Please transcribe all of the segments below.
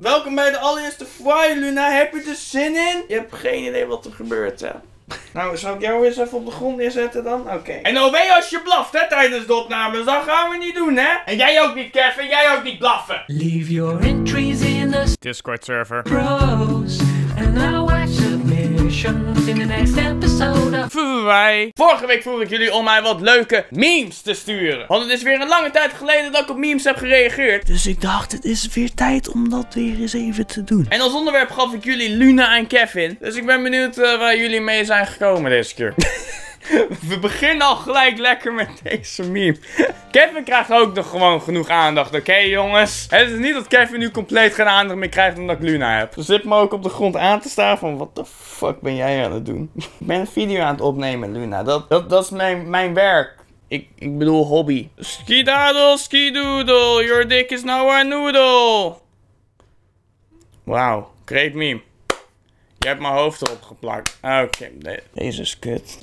Welkom bij de allereerste Fry, Luna. Heb je er zin in? Je hebt geen idee wat er gebeurt, hè? Nou, zal ik jou eens even op de grond neerzetten dan? Oké. En OW als je blaft, hè, tijdens de opnames. Dat gaan we niet doen, hè? En jij ook niet, Kevin. Jij ook niet blaffen. Leave your entries in the Discord server. pros. And now watch submissions in the next episode of... Vorige week vroeg ik jullie om mij wat leuke memes te sturen. Want het is weer een lange tijd geleden dat ik op memes heb gereageerd. Dus ik dacht, het is weer tijd om dat weer eens even te doen. En als onderwerp gaf ik jullie Luna en Kevin. Dus ik ben benieuwd waar jullie mee zijn gekomen deze keer. We beginnen al gelijk lekker met deze meme. Kevin krijgt ook nog gewoon genoeg aandacht, oké, jongens? Het is niet dat Kevin nu compleet geen aandacht meer krijgt omdat ik Luna heb. Ze zit me ook op de grond aan te staan van, what the fuck ben jij aan het doen? Ik ben een video aan het opnemen, Luna. Dat is mijn werk. Ik bedoel hobby. Skidaddle, skidoodle, your dick is now a noodle. Wauw, great meme. Je hebt mijn hoofd erop geplakt. Oké, deze is kut.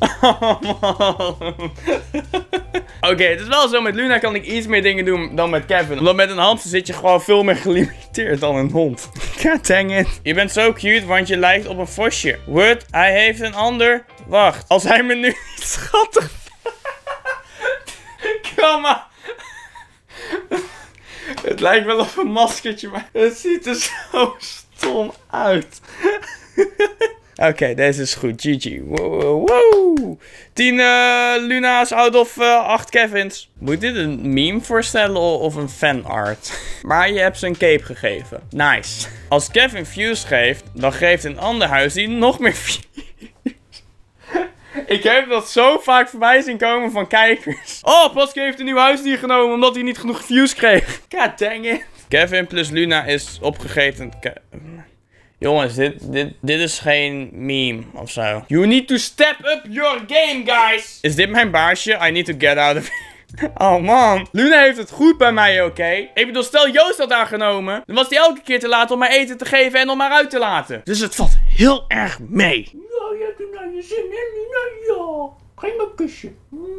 Oké, het is wel zo, met Luna kan ik iets meer dingen doen dan met Kevin. Omdat met een hamster zit je gewoon veel meer gelimiteerd dan een hond. God dang it. Je bent zo cute, want je lijkt op een vosje. What? Hij heeft een ander. Wacht, als hij me nu niet schattig... Kom maar. Het lijkt wel op een maskertje, maar het ziet er zo stom uit. Oké, deze is goed. GG. Wow. 10 Luna's out of 8 Kevins. Moet dit een meme voorstellen of een fanart? Maar je hebt ze een cape gegeven. Nice. Als Kevin views geeft, dan geeft een ander huis die nog meer views. Ik heb dat zo vaak voorbij zien komen van kijkers. Oh, Pascal heeft een nieuw huisdier genomen omdat hij niet genoeg views kreeg. God dang it. Kevin plus Luna is opgegeten. Jongens, dit is geen meme of zo. You need to step up your game, guys. Is dit mijn baasje? I need to get out of here. Oh man. Luna heeft het goed bij mij, oké? Ik bedoel, stel Joost had haar genomen. Dan was hij elke keer te laat om mij eten te geven en om haar uit te laten. Dus het valt heel erg mee. Ja, je hebt naar je zin, hè, Luna? Ja. Geef me een kusje.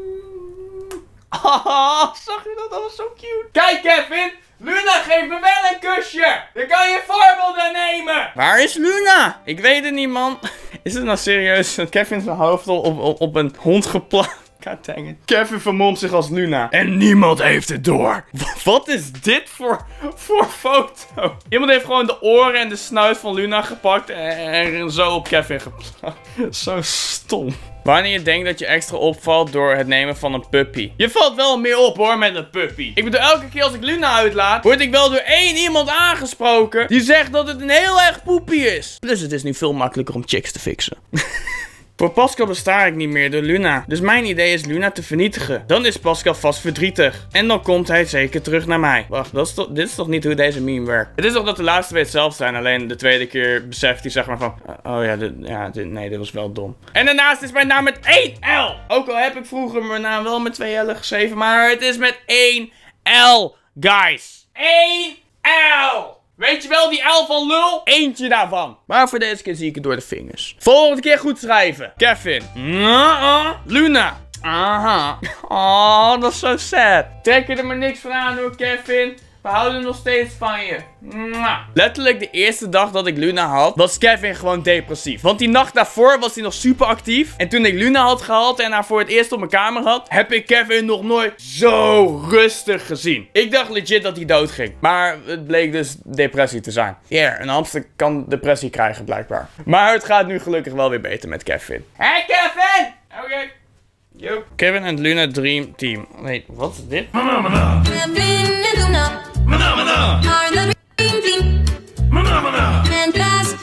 Ah, zag je dat? Dat was zo cute. Kijk, Kevin. Luna, geef me wel een kusje. Dan kan je voorbeelden nemen. Waar is Luna? Ik weet het niet, man. Is het nou serieus dat Kevin zijn hoofd al op een hond geplakt? God dang it. Kevin vermomt zich als Luna. En niemand heeft het door. Wat is dit voor foto? Iemand heeft gewoon de oren en de snuit van Luna gepakt en zo op Kevin geplakt. Zo stom. Wanneer je denkt dat je extra opvalt door het nemen van een puppy. Je valt wel meer op, hoor, met een puppy. Ik bedoel, elke keer als ik Luna uitlaat, word ik wel door één iemand aangesproken die zegt dat het een heel erg poepie is. Dus het is nu veel makkelijker om chicks te fixen. Voor Pascal besta ik niet meer door Luna. Dus mijn idee is Luna te vernietigen. Dan is Pascal vast verdrietig. En dan komt hij zeker terug naar mij. Wacht, dit is toch niet hoe deze meme werkt? Het is toch dat de laatste twee hetzelfde zijn. Alleen de tweede keer beseft hij zeg maar van... oh ja, nee, dit was wel dom. En daarnaast is mijn naam met 1 L. Ook al heb ik vroeger mijn naam wel met 2 L'en geschreven. Maar het is met 1 L, guys. 1 L. Weet je wel, die L van lul? Eentje daarvan. Maar voor deze keer zie ik het door de vingers. Volgende keer goed schrijven. Kevin. Luna. Aha. Oh, dat is zo sad. Trek je er maar niks van aan hoor, Kevin. We houden nog steeds van je. Letterlijk de eerste dag dat ik Luna had, was Kevin gewoon depressief. Want die nacht daarvoor was hij nog super actief. En toen ik Luna had gehaald en haar voor het eerst op mijn kamer had, heb ik Kevin nog nooit zo rustig gezien. Ik dacht legit dat hij dood ging. Maar het bleek dus depressie te zijn. Ja, een hamster kan depressie krijgen blijkbaar. Maar het gaat nu gelukkig wel weer beter met Kevin. Hey Kevin! Oké. Yo. Kevin en Luna Dream Team. Nee, wat is dit? Kevin en Luna. Are the dream team. And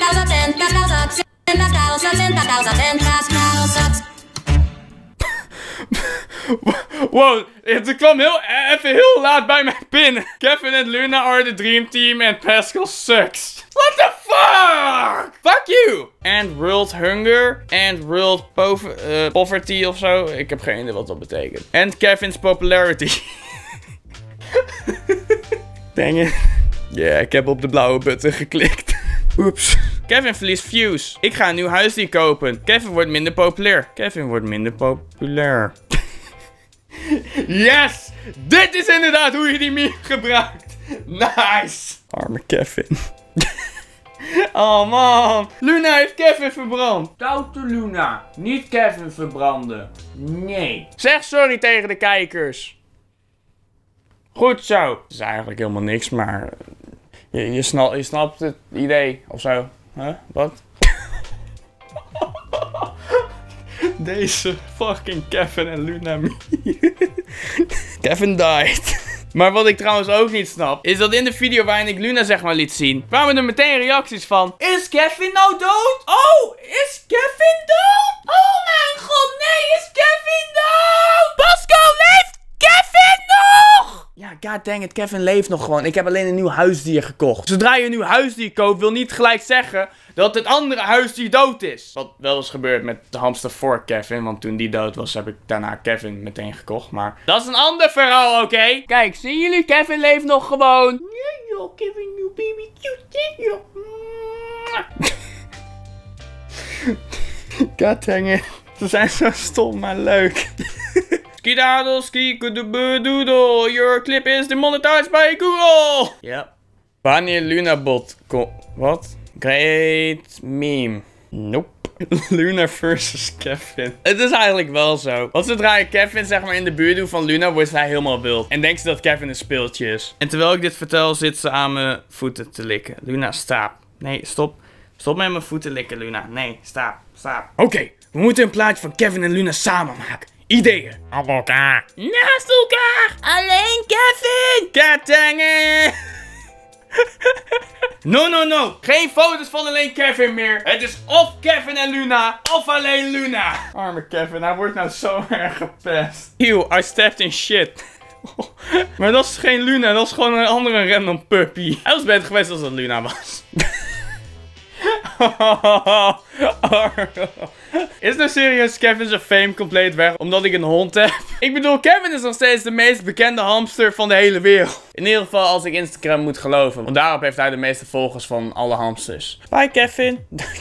Pascal sucks. Wow, het kwam even heel laat bij mij binnen. Kevin en Luna are the dream team and Pascal sucks. What the fuck? Fuck you. And world hunger and world poverty of zo. Ik heb geen idee wat dat betekent. And Kevin's popularity. Dang it. Yeah, ik heb op de blauwe button geklikt. Oeps. Kevin verliest views. Ik ga een nieuw huisdier kopen. Kevin wordt minder populair. Kevin wordt minder populair. Yes! Dit is inderdaad hoe je die meme gebruikt. Nice! Arme Kevin. Oh man. Luna heeft Kevin verbrand. Stoute Luna. Niet Kevin verbranden. Nee. Zeg sorry tegen de kijkers. Goed zo. Het is eigenlijk helemaal niks, maar... Je snapt het idee of zo. Huh? Wat? Deze fucking Kevin en Luna. Kevin died. Maar wat ik trouwens ook niet snap, is dat in de video waarin ik Luna zeg maar liet zien, kwamen er meteen reacties van: is Kevin nou dood? Oh, is Kevin dood? Oh mijn god, nee, is Kevin dood? Pascal, leeft Kevin nog? Ja, god dang it, Kevin leeft nog gewoon. Ik heb alleen een nieuw huisdier gekocht. Zodra je een nieuw huisdier koopt, wil niet gelijk zeggen dat het andere huisdier dood is. Wat wel is gebeurd met de hamster voor Kevin. Want toen die dood was, heb ik daarna Kevin meteen gekocht. Maar dat is een ander verhaal, oké? Kijk, zien jullie? Kevin leeft nog gewoon. Nee, joh, Kevin, you baby cute. God dang it. Ze zijn zo stom, maar leuk. Skidaddle, ski-koedoedoodle. Your clip is demonetized by Google. Ja. Wanneer Luna bot wat? Great meme. Nope. Luna versus Kevin. Het is eigenlijk wel zo. Want zodra je Kevin zeg maar in de buurt doe van Luna, wordt hij helemaal wild. En denkt ze dat Kevin een speeltje is. En terwijl ik dit vertel, zit ze aan mijn voeten te likken. Luna, stop. Nee, stop. Stop met mijn voeten likken, Luna. Nee, stop. Oké, we moeten een plaatje van Kevin en Luna samen maken. Ideeën. Op elkaar. Naast elkaar. Alleen Kevin. God dang it. No. Geen foto's van alleen Kevin meer. Het is of Kevin en Luna, of alleen Luna. Arme Kevin, hij wordt nou zo erg gepest. Ew, I stepped in shit. Maar dat is geen Luna, dat is gewoon een andere random puppy. Hij was beter geweest als dat Luna was. Is nou serieus Kevin zijn fame compleet weg omdat ik een hond heb? Ik bedoel, Kevin is nog steeds de meest bekende hamster van de hele wereld. In ieder geval als ik Instagram moet geloven. Want daarop heeft hij de meeste volgers van alle hamsters. Bye Kevin.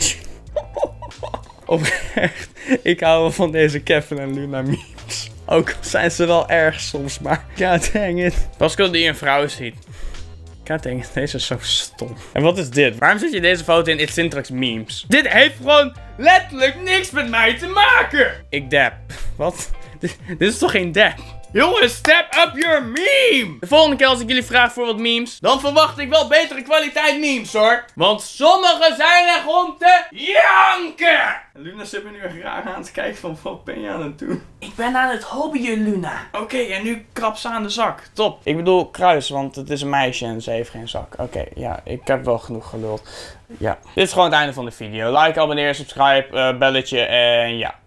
Oprecht, ik hou wel van deze Kevin en Luna memes. Ook al zijn ze wel erg soms, maar god dang it. Pascal die een vrouw ziet. God dang it, deze is zo stom. En wat is dit? Waarom zet je deze foto in Itzintrax memes? Dit heeft gewoon letterlijk niks met mij te maken. Ik dab. Wat? Dit is toch geen dab? Jongens, step up your meme! De volgende keer als ik jullie vraag voor wat memes, dan verwacht ik wel betere kwaliteit memes hoor. Want sommige zijn er om te janken! Luna zit me nu echt raar aan te kijken van wat ben je aan het doen? Ik ben aan het hobbyen, Luna. Oké, en nu krap ze aan de zak. Top. Ik bedoel kruis, want het is een meisje en ze heeft geen zak. Oké, ja, ik heb wel genoeg geluld. Ja. Dit is gewoon het einde van de video. Like, abonneer, subscribe, belletje en ja.